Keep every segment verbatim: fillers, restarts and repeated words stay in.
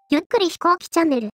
ゆっくり飛行機チャンネル。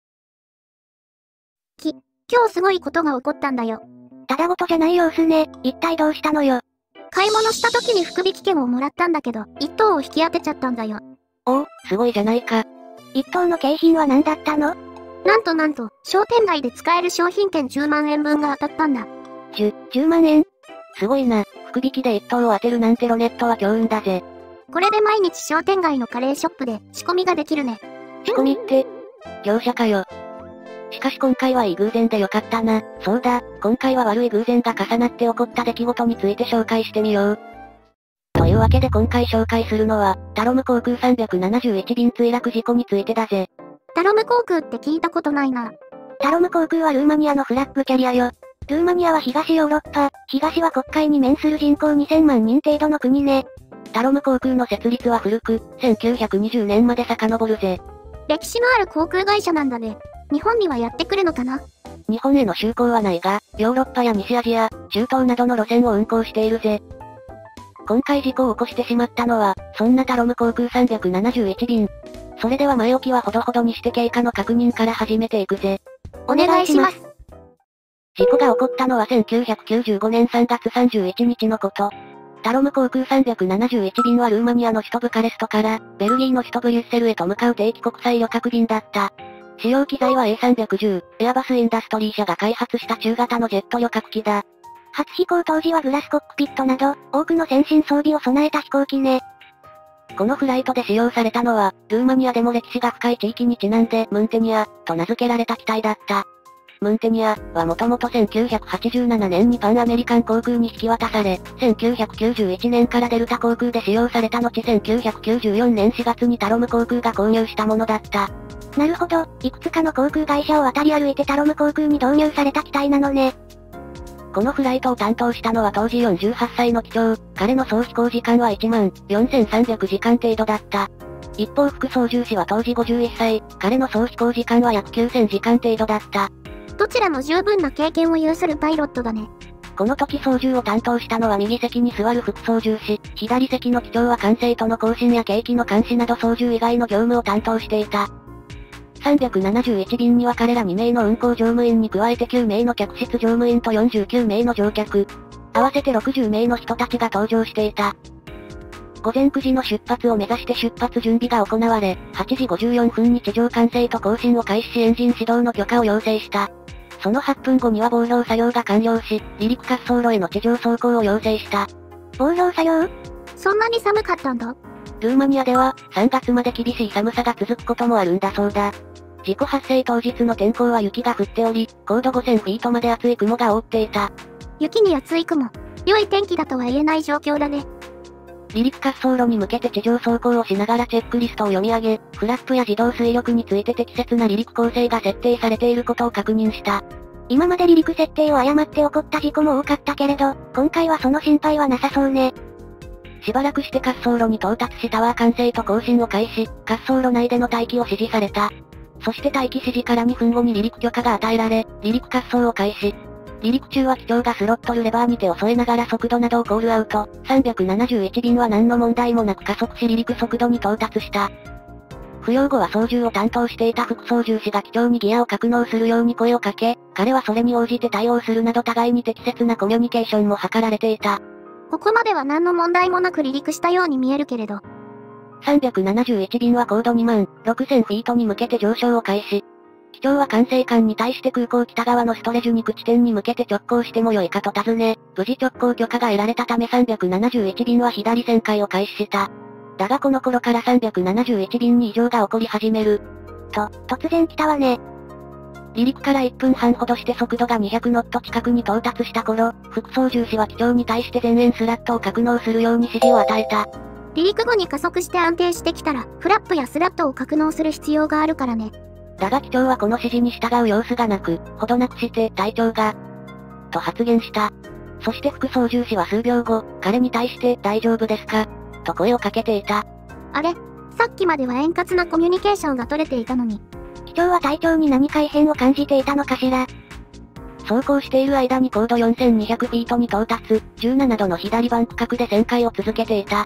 き、今日すごいことが起こったんだよ。 ただごとじゃない様子ね。一体どうしたのよ。 買い物した時に福引券をもらったんだけど、一等を引き当てちゃったんだよ。 おお、すごいじゃないか。一等の景品は何だったの？ なんとなんと、商店街で使える商品券じゅうまんえんぶんが当たったんだ。 じゅ、じゅうまんえん？すごいな。福引きで一等を当てるなんてロネットは強運だぜ。 これで毎日商店街のカレーショップで仕込みができるね。 仕込みって、業者かよ。しかし今回はいい偶然でよかったな。そうだ、今回は悪い偶然が重なって起こった出来事について紹介してみよう。というわけで今回紹介するのは、タロム航空さんびゃくななじゅういち便墜落事故についてだぜ。 タロム航空って聞いたことないな。 タロム航空はルーマニアのフラッグキャリアよ。ルーマニアは東ヨーロッパ、東は黒海に面する人口にせんまんにん程度の国ね。タロム航空の設立は古く、せんきゅうひゃくにじゅうねんまで遡るぜ。 歴史のある航空会社なんだね。日本にはやってくるのかな？ 日本への就航はないが、ヨーロッパや西アジア、中東などの路線を運航しているぜ。今回事故を起こしてしまったのは、そんなタロム航空さんびゃくななじゅういち便。それでは前置きはほどほどにして経過の確認から始めていくぜ。 お願いします。 事故が起こったのはせんきゅうひゃくきゅうじゅうごねんさんがつさんじゅういちにちのこと。タロム航空さんびゃくななじゅういち便はルーマニアの首都ブカレストから、ベルギーの首都ブリュッセルへと向かう定期国際旅客便だった。使用機材は エーさんびゃくじゅう、エアバスインダストリー社が開発した中型のジェット旅客機だ。初飛行当時はグラスコックピットなど、多くの先進装備を備えた飛行機ね。このフライトで使用されたのは、ルーマニアでも歴史が深い地域にちなんで、ムンテニア、と名付けられた機体だった。ムンテニアはもともとせんきゅうひゃくはちじゅうななねんにパンアメリカン航空に引き渡され、せんきゅうひゃくきゅうじゅういちねんからデルタ航空で使用された後せんきゅうひゃくきゅうじゅうよねんしがつにタロム航空が購入したものだった。なるほど、いくつかの航空会社を渡り歩いてタロム航空に導入された機体なのね。このフライトを担当したのは当時よんじゅうはっさいの機長、彼の総飛行時間はいちまんよんせんさんびゃくじかん程度だった。一方副操縦士は当時ごじゅういっさい、彼の総飛行時間は約きゅうせんじかん程度だった。 どちらも十分な経験を有するパイロットだね。 この時操縦を担当したのは右席に座る副操縦士、左席の機長は管制との更新や景気の監視など操縦以外の業務を担当していた。さんびゃくななじゅういち便には彼らにめいの運航乗務員に加えてきゅうめいの客室乗務員とよんじゅうきゅうめいの乗客、合わせてろくじゅうめいの人たちが搭乗していた。午前くじの出発を目指して出発準備が行われ、はちじごじゅうよんぷんに地上管制と更新を開始しエンジン始動の許可を要請した。そのはっぷんごには防氷作業が完了し、離陸滑走路への地上走行を要請した。 防氷作業？そんなに寒かったんだ？ ルーマニアでは、さんがつまで厳しい寒さが続くこともあるんだそうだ。事故発生当日の天候は雪が降っており、高度ごせんフィートまで厚い雲が覆っていた。 雪に厚い雲。良い天気だとは言えない状況だね。 離陸滑走路に向けて地上走行をしながらチェックリストを読み上げ、フラップや自動推力について適切な離陸構成が設定されていることを確認した。今まで離陸設定を誤って起こった事故も多かったけれど、今回はその心配はなさそうね。しばらくして滑走路に到達しタワー管制と更新を開始、滑走路内での待機を指示された。そして待機指示からにふんごに離陸許可が与えられ、離陸滑走を開始。離陸中は機長がスロットルレバーに手を添えながら速度などをコールアウト。さんびゃくななじゅういち便は何の問題もなく加速し離陸速度に到達した。不要後は操縦を担当していた副操縦士が機長にギアを格納するように声をかけ、彼はそれに応じて対応するなど互いに適切なコミュニケーションも図られていた。 ここまでは何の問題もなく離陸したように見えるけれど。 さんびゃくななじゅういち便は高度にまんろくせんフィートに向けて上昇を開始。機長は管制官に対して空港北側のストレジュニク地点に向けて直行してもよいかと尋ね、無事直行許可が得られたためさんびゃくななじゅういち便は左旋回を開始した。だがこの頃からさんびゃくななじゅういち便に異常が起こり始める。と、突然来たわね。離陸からいっぷんはんほどして速度がにひゃくノット近くに到達した頃、副操縦士は機長に対して前縁スラットを格納するように指示を与えた。 離陸後に加速して安定してきたら、フラップやスラットを格納する必要があるからね。 だが機長はこの指示に従う様子がなく、ほどなくして、隊長が、と発言した。そして副操縦士は数秒後、彼に対して、大丈夫ですかと声をかけていた。 あれ、さっきまでは円滑なコミュニケーションが取れていたのに。 機長は隊長に何か異変を感じていたのかしら。走行している間に高度よんせんにひゃくフィートに到達、じゅうななどの左バンク角で旋回を続けていた。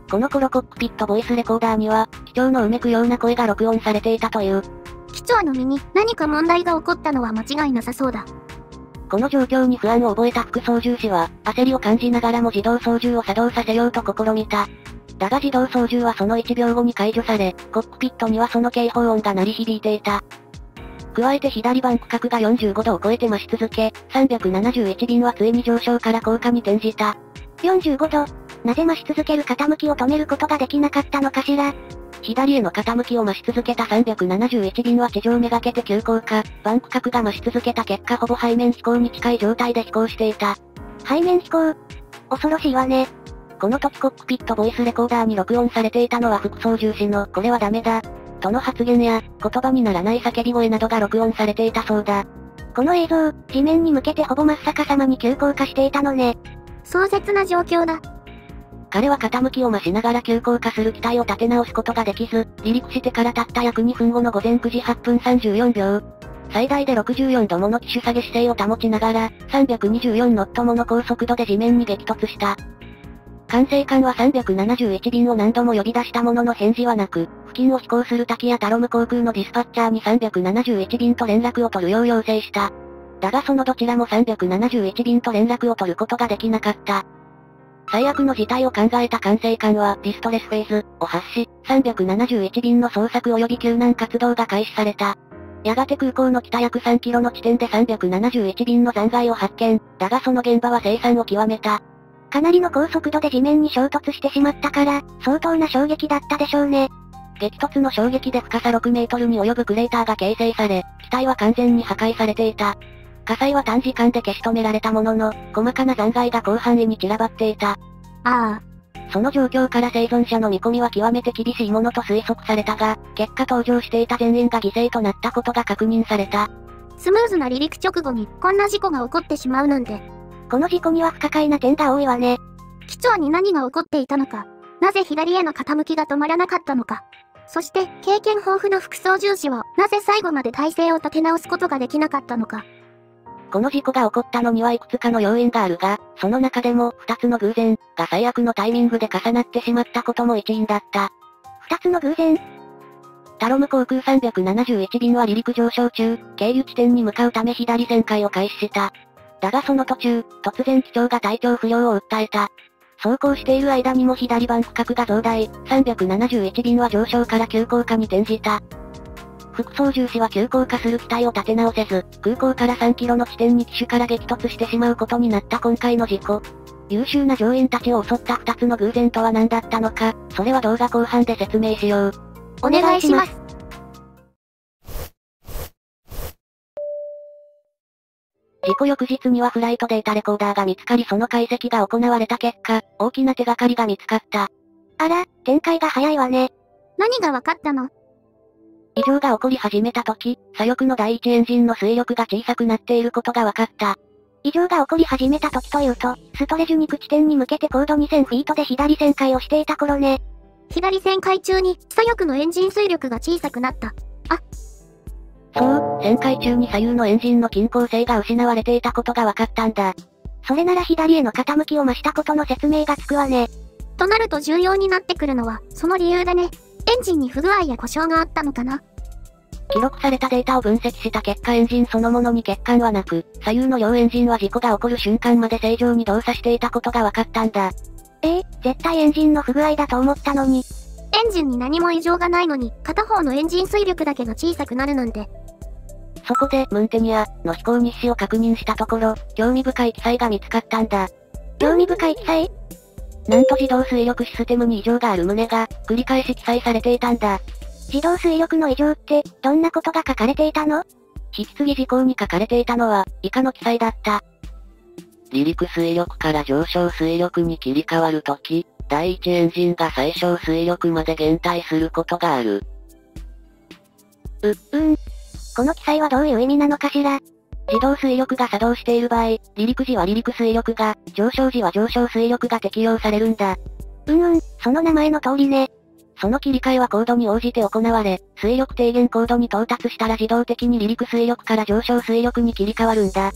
この頃コックピットボイスレコーダーには、機長のうめくような声が録音されていたという。 機長の身に何か問題が起こったのは間違いなさそうだ。 この状況に不安を覚えた副操縦士は、焦りを感じながらも自動操縦を作動させようと試みた。だが自動操縦はそのいちびょうごに解除され、コックピットにはその警報音が鳴り響いていた。加えて左バンク角がよんじゅうごどを超えて増し続け、さんびゃくななじゅういち便はついに上昇から降下に転じた。 よんじゅうごど、なぜ増し続ける傾きを止めることができなかったのかしら。 左への傾きを増し続けたさんびゃくななじゅういち便は地上めがけて急降下、バンク角が増し続けた結果ほぼ背面飛行に近い状態で飛行していた。 背面飛行、恐ろしいわね。 この時コックピットボイスレコーダーに録音されていたのは副操縦士のこれはダメだ、との発言や、言葉にならない叫び声などが録音されていたそうだ。 この映像、地面に向けてほぼ真っ逆さまに急降下していたのね。 壮絶な状況だ。 彼は傾きを増しながら急降下する機体を立て直すことができず、離陸してからたった約にふんごのごぜんくじはっぷんさんじゅうよんびょう。最大でろくじゅうよんどもの機種下げ姿勢を保ちながら、さんびゃくにじゅうよんノットもの高速度で地面に激突した。管制官はさんびゃくななじゅういち便を何度も呼び出したものの返事はなく、付近を飛行する滝やタロム航空のディスパッチャーにさんびゃくななじゅういち便と連絡を取るよう要請した。だがそのどちらもさんびゃくななじゅういち便と連絡を取ることができなかった。最悪の事態を考えた管制官はディストレスフェーズを発し、さんびゃくななじゅういち便の捜索及び救難活動が開始された。やがて空港の北約さんキロの地点でさんびゃくななじゅういち便の残骸を発見、だがその現場は凄惨を極めた。 かなりの高速度で地面に衝突してしまったから、相当な衝撃だったでしょうね。 激突の衝撃で深さろくメートルに及ぶクレーターが形成され、機体は完全に破壊されていた。火災は短時間で消し止められたものの、細かな残骸が広範囲に散らばっていた。 ああ。 その状況から生存者の見込みは極めて厳しいものと推測されたが、結果搭乗していた全員が犠牲となったことが確認された。 スムーズな離陸直後にこんな事故が起こってしまうなんて。 この事故には不可解な点が多いわね。 機長に何が起こっていたのか、なぜ左への傾きが止まらなかったのか、そして経験豊富な副操縦士はなぜ最後まで体勢を立て直すことができなかったのか。 この事故が起こったのにはいくつかの要因があるが、その中でも二つの偶然が最悪のタイミングで重なってしまったことも一因だった。 二つの偶然？ タロム航空さんびゃくななじゅういち便は離陸上昇中、経由地点に向かうため左旋回を開始した。だがその途中、突然機長が体調不良を訴えた。走行している間にも左バンク角が増大、さんびゃくななじゅういち便は上昇から急降下に転じた。副操縦士は急降下する機体を立て直せず、空港からさんキロの地点に機首から激突してしまうことになった今回の事故。優秀な乗員たちを襲った二つの偶然とは何だったのか、それは動画後半で説明しよう。 お願いします。 事故翌日にはフライトデータレコーダーが見つかりその解析が行われた結果、大きな手がかりが見つかった。 あら、展開が早いわね。 何がわかったの？ 異常が起こり始めた時、左翼の第一エンジンの推力が小さくなっていることが分かった。 異常が起こり始めた時というと、ストレジュニク地点に向けて高度にせんフィートで左旋回をしていた頃ね。 左旋回中に左翼のエンジン推力が小さくなった。あ。 そう、旋回中に左右のエンジンの均衡性が失われていたことが分かったんだ。 それなら左への傾きを増したことの説明がつくわね。 となると重要になってくるのは、その理由だね。エンジンに不具合や故障があったのかな？ 記録されたデータを分析した結果エンジンそのものに欠陥はなく、左右の両エンジンは事故が起こる瞬間まで正常に動作していたことが分かったんだ。 ええ、絶対エンジンの不具合だと思ったのに。 エンジンに何も異常がないのに、片方のエンジン推力だけが小さくなるなんて。 そこで、ムンテニアの飛行日誌を確認したところ、興味深い記載が見つかったんだ。 興味深い記載？ なんと自動推力システムに異常がある旨が、繰り返し記載されていたんだ。 自動推力の異常って、どんなことが書かれていたの？ 引き継ぎ事項に書かれていたのは、以下の記載だった。離陸推力から上昇推力に切り替わるとき、第一エンジンが最小推力まで減退することがある。 う、うーん。この記載はどういう意味なのかしら？ 自動推力が作動している場合、離陸時は離陸推力が、上昇時は上昇推力が適用されるんだ。 うんうん、その名前の通りね。 その切り替えは高度に応じて行われ、推力低減高度に到達したら自動的に離陸推力から上昇推力に切り替わるんだ。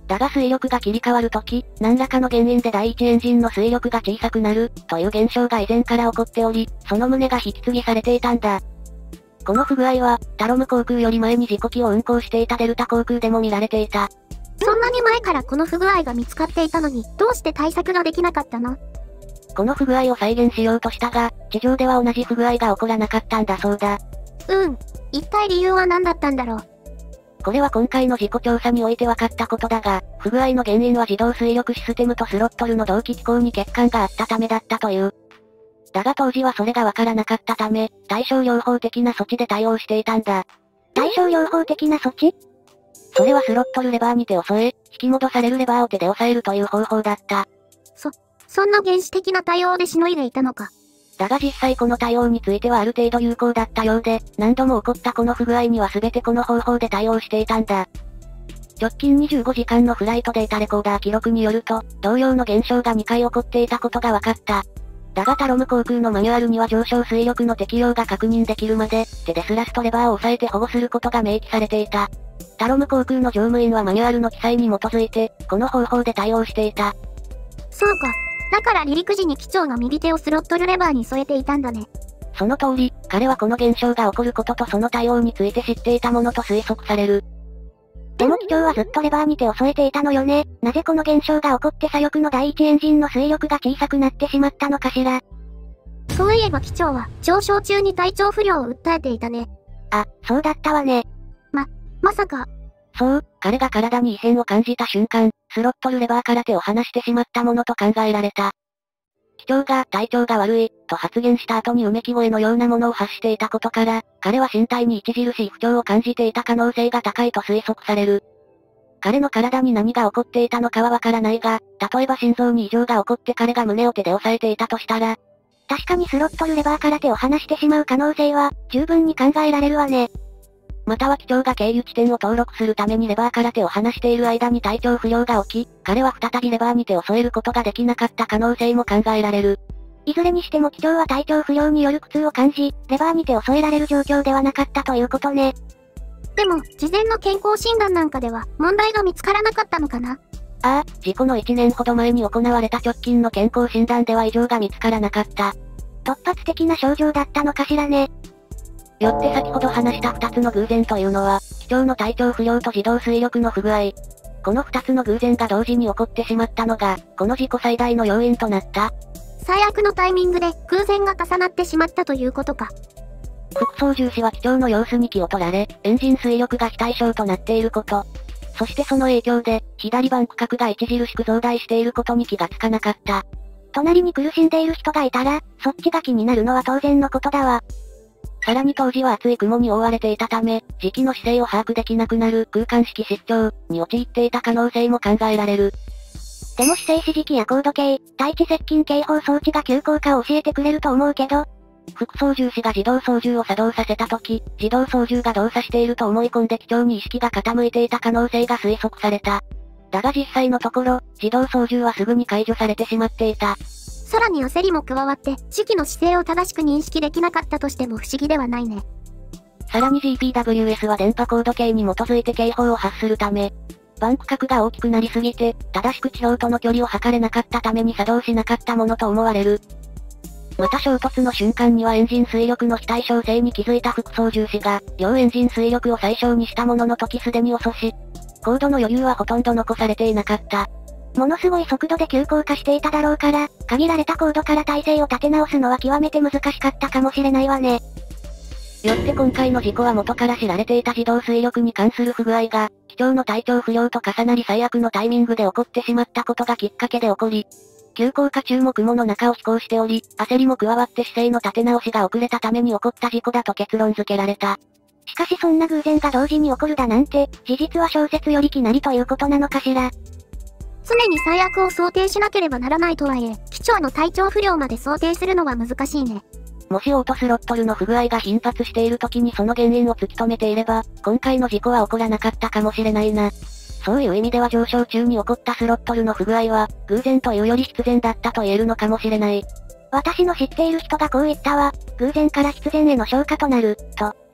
だが水力が切り替わるとき、何らかの原因で第一エンジンの水力が小さくなる、という現象が以前から起こっており、その旨が引き継ぎされていたんだ。この不具合は、タロム航空より前に事故機を運航していたデルタ航空でも見られていた。 そんなに前からこの不具合が見つかっていたのに、どうして対策ができなかったの？ この不具合を再現しようとしたが、地上では同じ不具合が起こらなかったんだそうだ。 うん。一体理由は何だったんだろう。 これは今回の事故調査において分かったことだが、不具合の原因は自動水力システムとスロットルの同期機構に欠陥があったためだったという。だが当時はそれが分からなかったため、対症療法的な措置で対応していたんだ。 対症療法的な措置？ それはスロットルレバーに手を添え、引き戻されるレバーを手で押さえるという方法だった。 そ、そんな原始的な対応でしのいでいたのか。 だが実際この対応についてはある程度有効だったようで、何度も起こったこの不具合には全てこの方法で対応していたんだ。直近にじゅうごじかんのフライトデータレコーダー記録によると、同様の現象がにかい起こっていたことが分かった。だがタロム航空のマニュアルには上昇水力の適用が確認できるまで、手でスラストレバーを押さえて保護することが明記されていた。タロム航空の乗務員はマニュアルの記載に基づいて、この方法で対応していた。 そうか。だから離陸時に機長が右手をスロットルレバーに添えていたんだね。 その通り、彼はこの現象が起こることとその対応について知っていたものと推測される。 でも機長はずっとレバーに手を添えていたのよね。なぜこの現象が起こって左翼の第一エンジンの水力が小さくなってしまったのかしら。 そういえば機長は上昇中に体調不良を訴えていたね。 あ、そうだったわね。 ま、まさか。 そう、彼が体に異変を感じた瞬間、スロットルレバーから手を離してしまったものと考えられた。機長が体調が悪い、と発言した後にうめき声のようなものを発していたことから、彼は身体に著しい不調を感じていた可能性が高いと推測される。彼の体に何が起こっていたのかはわからないが、例えば心臓に異常が起こって彼が胸を手で押さえていたとしたら、 確かにスロットルレバーから手を離してしまう可能性は、十分に考えられるわね。 または機長が経由地点を登録するためにレバーから手を離している間に体調不良が起き、彼は再びレバーに手を添えることができなかった可能性も考えられる。 いずれにしても機長は体調不良による苦痛を感じ、レバーに手を添えられる状況ではなかったということね。 でも、事前の健康診断なんかでは、問題が見つからなかったのかな？ ああ、事故のいちねんほど前に行われた直近の健康診断では異常が見つからなかった。 突発的な症状だったのかしらね。 よって先ほど話したふたつの偶然というのは、機長の体調不良と自動水力の不具合。このふたつの偶然が同時に起こってしまったのが、この事故最大の要因となった。 最悪のタイミングで偶然が重なってしまったということか。 副操縦士は機長の様子に気を取られ、エンジン水力が非対称となっていること。そしてその影響で、左バンク角が著しく増大していることに気がつかなかった。 隣に苦しんでいる人がいたら、そっちが気になるのは当然のことだわ。 さらに当時は厚い雲に覆われていたため、時期の姿勢を把握できなくなる空間識失調に陥っていた可能性も考えられる。 でも姿勢指示器や高度計、対地接近警報装置が急降下を教えてくれると思うけど、 副操縦士が自動操縦を作動させた時、自動操縦が動作していると思い込んで機長に意識が傾いていた可能性が推測された。だが実際のところ、自動操縦はすぐに解除されてしまっていた。 さらに焦りも加わって、時期の姿勢を正しく認識できなかったとしても不思議ではないね。 さらに ジーピーダブリューエス は電波高度計に基づいて警報を発するため、バンク角が大きくなりすぎて、正しく地表との距離を測れなかったために作動しなかったものと思われる。また衝突の瞬間にはエンジン水力の非対称性に気づいた副操縦士が、両エンジン水力を最小にしたものの時すでに遅し、高度の余裕はほとんど残されていなかった。 ものすごい速度で急降下していただろうから、限られた高度から体勢を立て直すのは極めて難しかったかもしれないわね。 よって今回の事故は元から知られていた自動水力に関する不具合が、機長の体調不良と重なり最悪のタイミングで起こってしまったことがきっかけで起こり、急降下中も雲の中を飛行しており、焦りも加わって姿勢の立て直しが遅れたために起こった事故だと結論付けられた。 しかしそんな偶然が同時に起こるだなんて、事実は小説よりきなりということなのかしら。 常に最悪を想定しなければならないとはいえ、機長の体調不良まで想定するのは難しいね。 もしオートスロットルの不具合が頻発している時にその原因を突き止めていれば、今回の事故は起こらなかったかもしれないな。そういう意味では上昇中に起こったスロットルの不具合は、偶然というより必然だったと言えるのかもしれない。 私の知っている人がこう言ったわ。偶然から必然への昇華となる、と。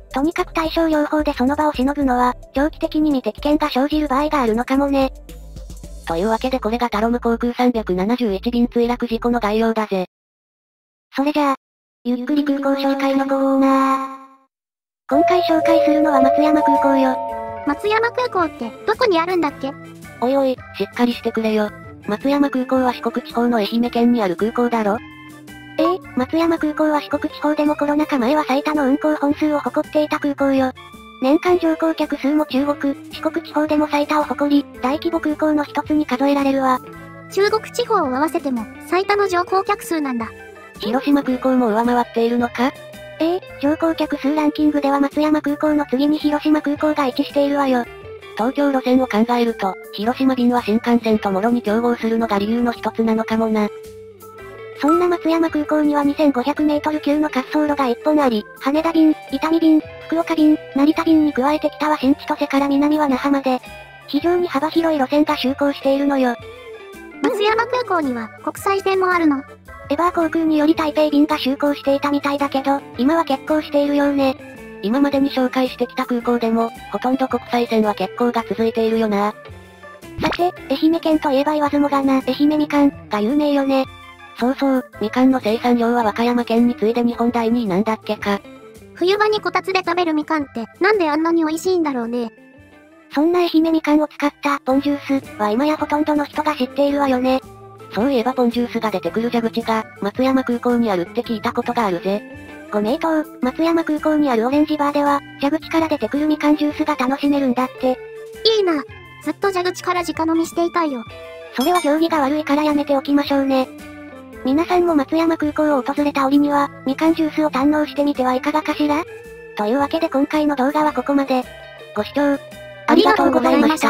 とにかく対症療法でその場をしのぐのは、長期的に見て危険が生じる場合があるのかもね。 というわけでこれがタロム航空さんびゃくななじゅういち便墜落事故の概要だぜ。 それじゃあ、ゆっくり空港紹介のコーナー。今回紹介するのは松山空港よ。 松山空港ってどこにあるんだっけ？ おいおい、しっかりしてくれよ。松山空港は四国地方の愛媛県にある空港だろ？ ええ、松山空港は四国地方でもコロナ禍前は最多の運航本数を誇っていた空港よ。年間乗降客数も中国、四国地方でも最多を誇り、大規模空港の一つに数えられるわ。 中国地方を合わせても最多の乗降客数なんだ。 広島空港も上回っているのか？ ええ、乗降客数ランキングでは松山空港の次に広島空港が位置しているわよ。 東京路線を考えると、広島便は新幹線ともろに競合するのが理由の一つなのかもな。 そんな松山空港にはにせんごひゃくメートル級の滑走路がいっぽんあり、羽田便、伊丹便、福岡便、成田便に加えて北は新千歳から南は那覇まで、非常に幅広い路線が就航しているのよ。 松山空港には国際線もあるの？ エバー航空により台北便が就航していたみたいだけど、今は欠航しているようね。 今までに紹介してきた空港でも、ほとんど国際線は欠航が続いているよな。 さて、愛媛県といえば言わずもがな、愛媛みかんが有名よね。 そうそう、みかんの生産量は和歌山県に次いで日本だいにいなんだっけか。 冬場にこたつで食べるみかんってなんであんなに美味しいんだろうね。 そんな愛媛みかんを使ったポンジュースは今やほとんどの人が知っているわよね。 そういえばポンジュースが出てくる蛇口が松山空港にあるって聞いたことがあるぜ。 ご名答、松山空港にあるオレンジバーでは、蛇口から出てくるみかんジュースが楽しめるんだって。 いいな。ずっと蛇口から直飲みしていたいよ。 それは行儀が悪いからやめておきましょうね。皆さんも松山空港を訪れた折には、みかんジュースを堪能してみてはいかがかしら？というわけで今回の動画はここまで。ご視聴、ありがとうございました。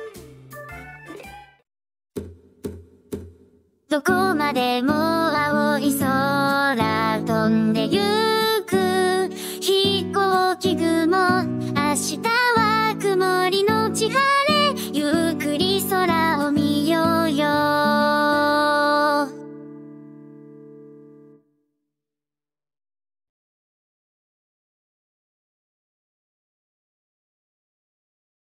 どこまでも青い空飛んでゆく飛行機雲、明日